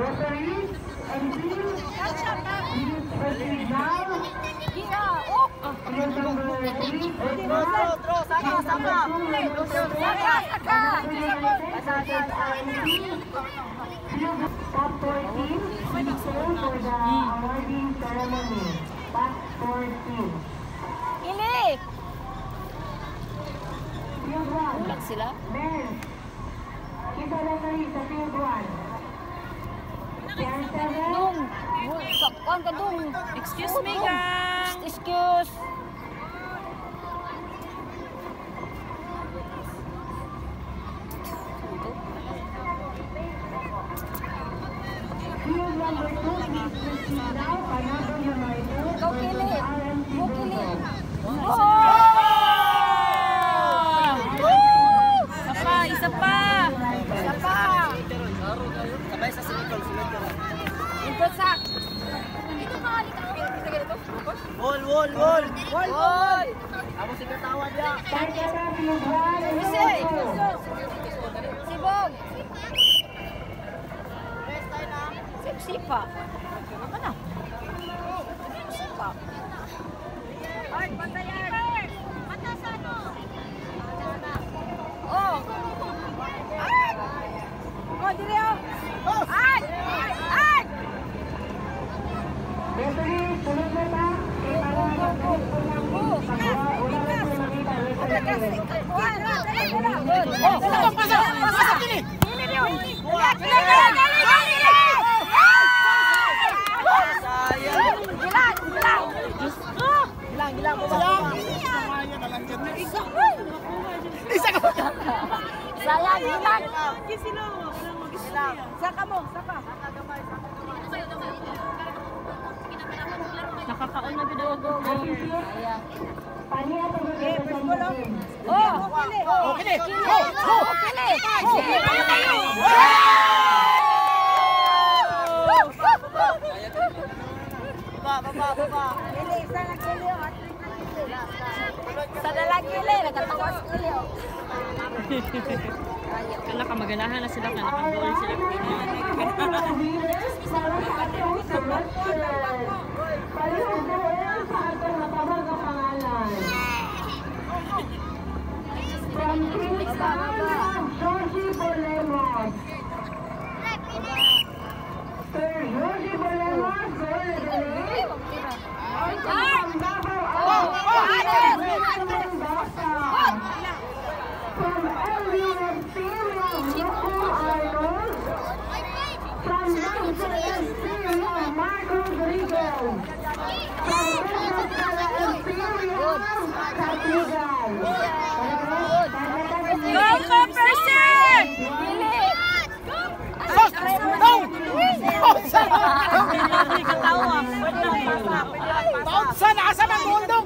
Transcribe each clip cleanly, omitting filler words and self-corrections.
Groceries and bills. Please proceed now. Field number 3. Saka. Top 14. Please hold for the awarding ceremony. Top 14. Ili! Field 1. Ulang sila? Men. Kita lang kayo sa field 1. Field 7. Dung! Kuan ka dung! Excuse me, gang! Excuse! Field number 2, please proceed now. Panabon number 2. Ikaw kili! Ikaw kili! Isa pa! Isa pa! Sabay sa sinikol, sunod ka lang. Input sa! Wall! Wall! Ako si katawa niya. Pagkara field 1. Bisi! Sibog! Sipa! Ano na? Sipa! Ay, bantayan! Batasan mo! Oh! Ay! Oh, dili oh! Ay! Ay! Referee, sunod na ta. Para mag-hold po ng pagkawa. Wala na po nakita. Referee. Pasa! Kili! Kili yun! Kili! Gilang mo ba? Sayang, gilang! Saka mo, saka! Nakakaon na video ko. Paniya po ba kayo sa mga? Oh! Kili! Baba. Sa dalang kili, nagkatawas kili. Kana ka maganahan na sila, kana ka goal sila. From Georgie Bolemos. Sir Georgie Bolemos, sir, dali. From Davao, from LUFC, Rocco Arnold. From Imperial, Mark Rodriguez. From Imperial, Capigal. Go, Percy! Hindi katawa. Saan? Asa man gondong?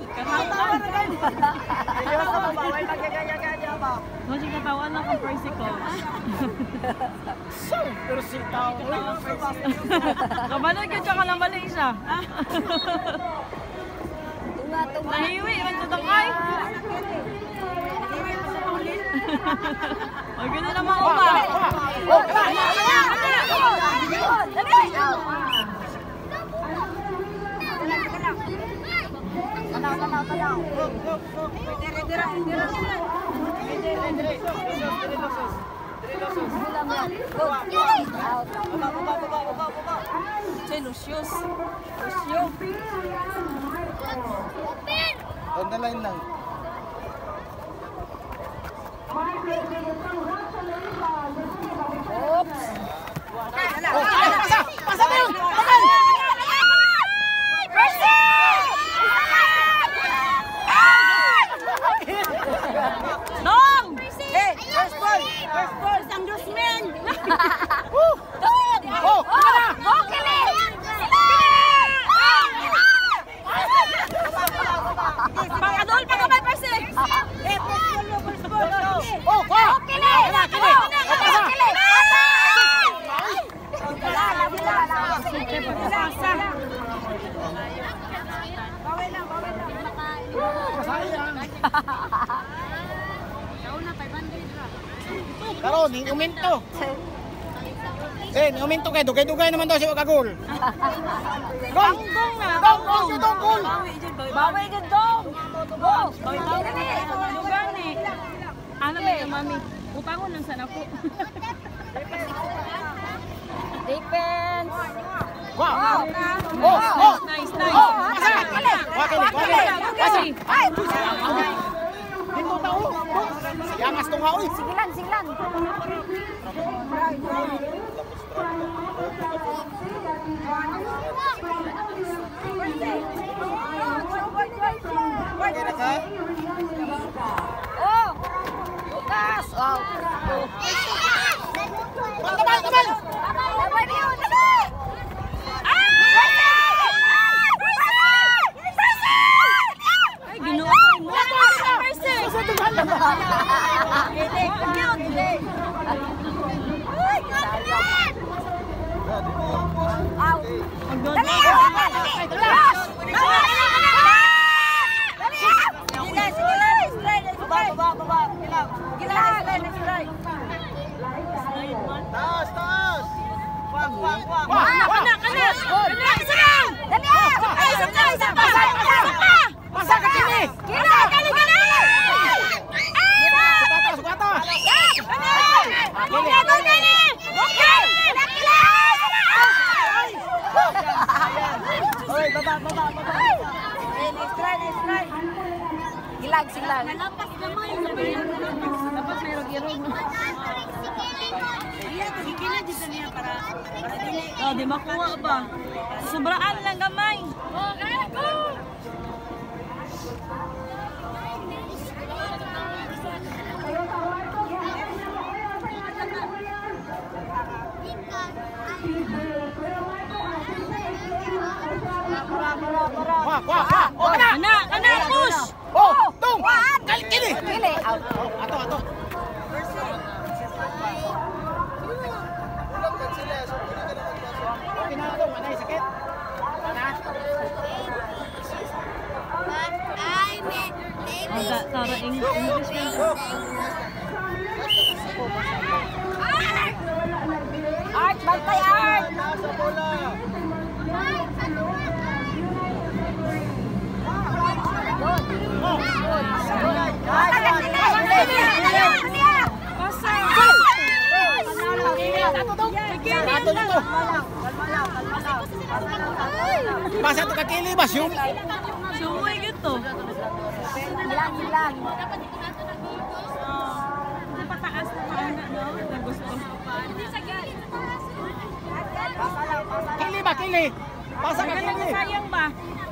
Hindi katawa lang ang Percy ko. Pero si tao. Kabalo ka siya ka lang balik siya. Nahiwi, man sa tangkay. O, gano'n naman ko ba? Lucius. On the line lang. Oops! Pasa mo yun! Percy! Dong! Hey! First ball! Isang dosmen! Oh! Kili! Pang-adol pa ka ba, Percy? First ball! Oh! Kili! Kili! Karon, uminto. Den, uminto kayo. Dugay-dugay naman daw siya kagul. Gong! Gong na. Gong! Gong! Gong! Gong! Bawi dyan dong. Oh, Lugar ni. Ano ba yung mami? Utangon lang sana ko. defense. Wow! Oh! Oh! Nice, nice. Oh! Pasa! Wakili! Pasa! Ay, Dito tao! Yangas to nga, uy! sigilan, sigilan. Oh, Lucas. Wow. Tabal! Tabal! Labay niyo, labay. Ay, ginoo ko mo. Perse. Taas! Taas! Wag! Wag! Wag! Kana. Isa lang. Dali! Ay, isa pa. Isa pa. Pasa ka kini! Kira! Kali! Sugata! Sugata! Oy, baba. Nice try. Gilag, silag. Nalapas naman yung sabihin. Dapat mayroong irog. Oh, di makuha ba? Sobraan lang gamay. Wag! Wag! Oh! Kana, push! Oh! Tung! Kili! Kili, out. Ato! Ato! Okay na ito, manay sakit. Tara English man. Art, bantay Art. Nasa bola. Ato dito. Pasa to ka kili ba siyum? Sumuy gito. Silang. Hindi pa taas na paana, no? Nagusto. Kili ba kili? Pasa ka kili. Sayang ba?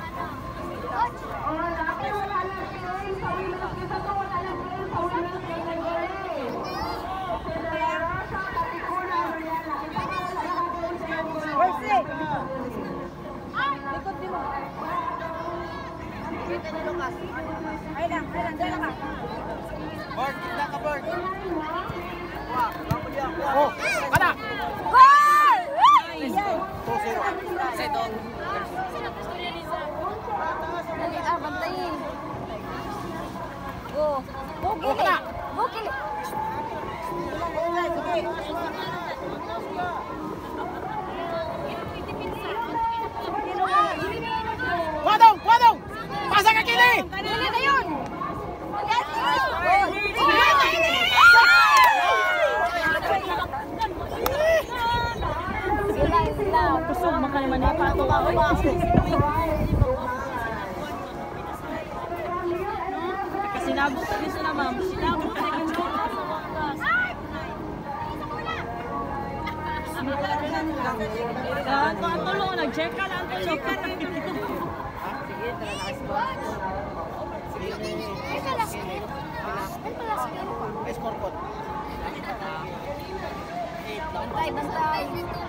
Bird, kita ka bird. Oh, kada. Goal! 2-0. Setong. Dali, bantayin. Go. Go, Oh, kada. Go, Kili. Wadong! Wadong! Pasa ka kili! Kili na yun. Sila. Kusog maka naman yung pato ka. Sinabot ka gusto na, ma'am. Sinabot ka na gusto. Ang tulong, nag-check ka lang. Check ka lang. Score code. Bantay.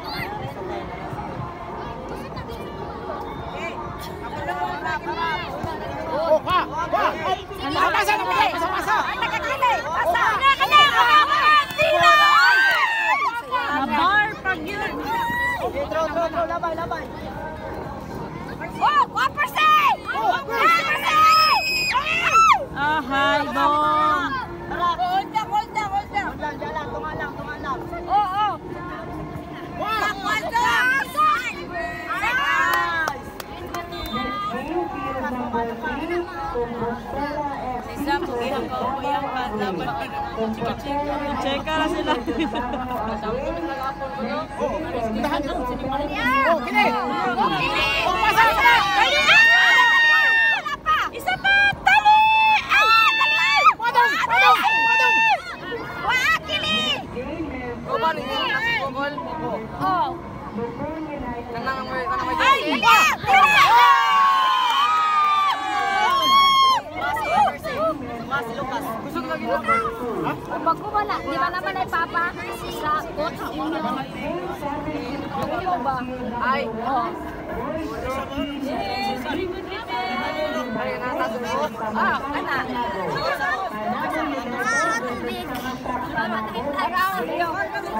Oh, pa! Pa! Pasa na pala! Pasa! Nakakili. Pasa. Mabar pag yun. Throw, labay! Oh, 1%! 1%! Ah, hi, Dong. Hold down. Tunga lang. Oh. Wow! Compostela FC Isa, pagihang ka o yang ka. Laban. Cheka na sila. Dahan lang. Oh, kini. Oh, pasa na. Isa pa! Tali! Ah! Tali! Padong. Wah, kili! Gobal ini nasi gobal. Oh. Kanang may Ay! Tira! Mas Lucas. Kusog lagi na. Pag ko na, di ba naman ay papa sa coach inyo? Ano ba? Ay. Oh. Ay nasa sumo. Ah, ana. Ah, tubig. Around yung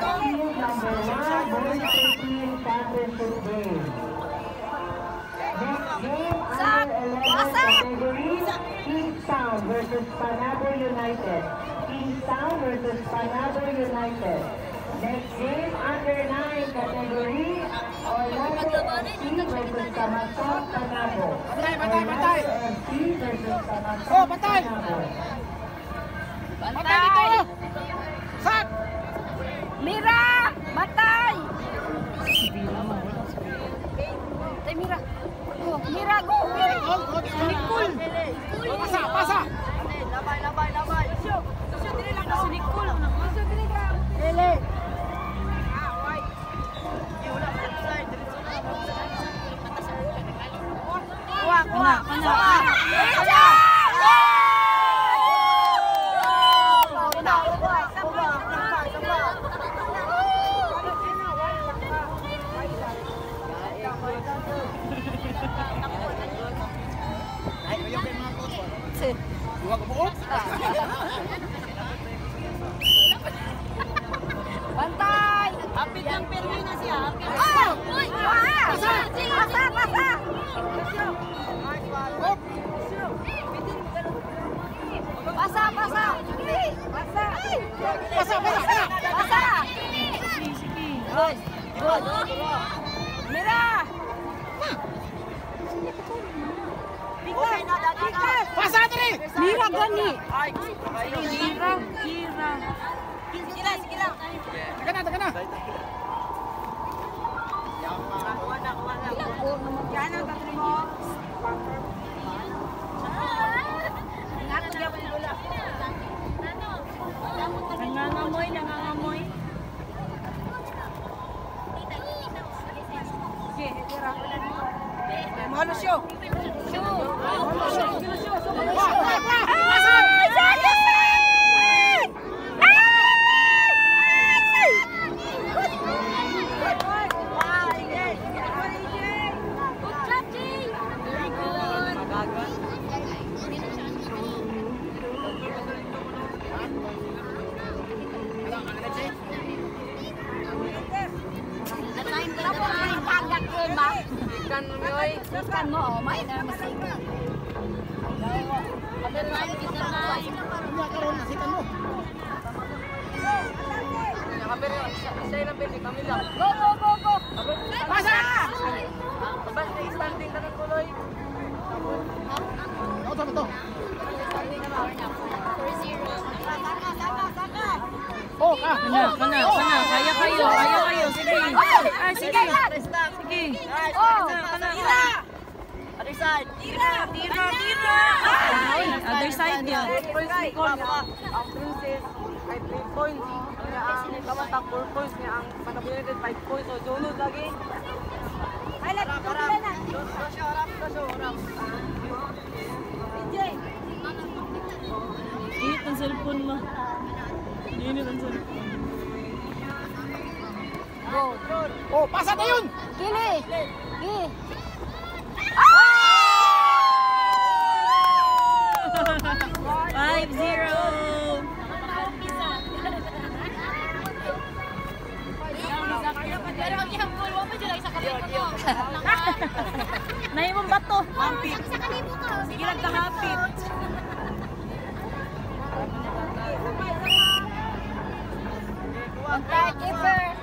Kingstown versus Panabo United. Kingstown versus Panabo United. Next game, under 9 category, Orlando FC versus Kamasok Panabo. Bantay. FC versus Kamasok Oh, bantay. Panabo. Patay dito. Sat. Mira! Matay! Tay Mira. Oh, Mira go. Nicole. Pasa. Labay. Si Nicole. Lele. Dua ka buot. Bantay! Apit ng permi na siya. Oh! Uy! Pasa! Pasa! Pasa! Pasa! Pasa! Good! Mira! Pasa diri. Mira gani! Kira. Sige lang! Taka na. Nangangamoy. Mahalo siyo. Ikan moy. Kan mo, may na masig. Karon nasikan mo. Nakabir isa lang pili kami lang. Go! Pasa. Bas standing ka ng tuloy. Ano to? Oh, Kana. Kaya kayo. Sige. Sige. Oh! Other side. Tira. Other side yun. Ang princess ay 3 points. Ang kamatang 4 points niya. Ang Panabo-United 5 points. So, junod lagi. Init ang cellphone mo. Go! Oh, pasa na yun. Kili! 5-0. Nay mong bato. Hampit. Sige lang kahapit. Bantay, keeper!